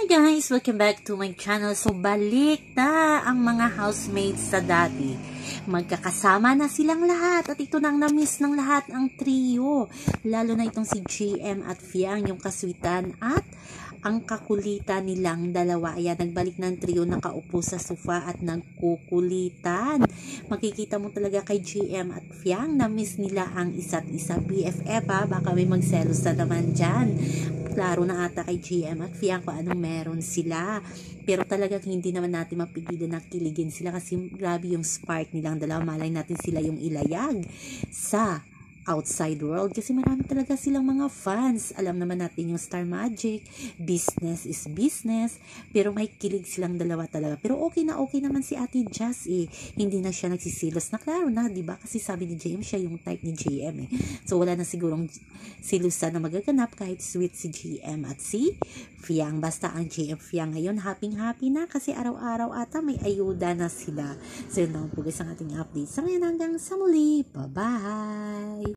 Hi guys! Welcome back to my channel. So, balik na ang mga housemates sa dati. Magkakasama na silang lahat at ito nang na-miss ng lahat ang trio. Lalo na itong si GM at Fiang, yung kaswitan at ang kakulitan nilang dalawa. Ayan, nagbalik ng trio, nakaupo sa sofa at nagkukulitan. Makikita mo talaga kay GM at Fiang, na-miss nila ang isa't isa. BFF ha, baka may magselos na naman dyan. Klaro na ata kay GM at Fiang kung anong meron sila. Pero talagang hindi naman natin mapigilan na kiligin sila kasi grabe yung spark nilang dalawa. Malay natin sila yung ilayag sa outside world kasi marami talaga silang mga fans. Alam naman natin yung Star Magic, business is business, pero may kilig silang dalawa talaga. Pero okay naman si Ate Jazz eh. Hindi na siya nagsisilos na, klaro na, diba? Kasi sabi ni JM, siya yung type ni JM eh. So wala na sigurong silusan na magaganap kahit sweet si GM at si Fiang. Basta ang GM Fiang ngayon, happy na kasi araw-araw ata may ayuda na sila. So yun lang po guys ang ating update. Sa ngayon hanggang sa muli. Bye-bye!